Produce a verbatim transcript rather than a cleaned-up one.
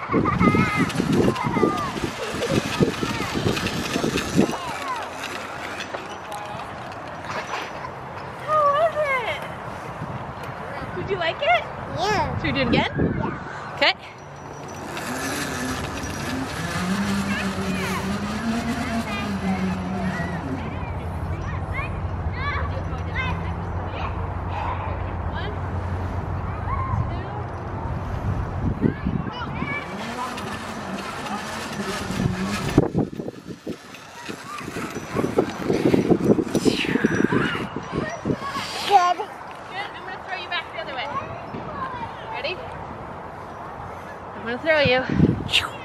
Did you like it? Yeah. Should we do it again? Yeah. Okay. Good. Good. I'm going to throw you back the other way. Ready? I'm going to throw you.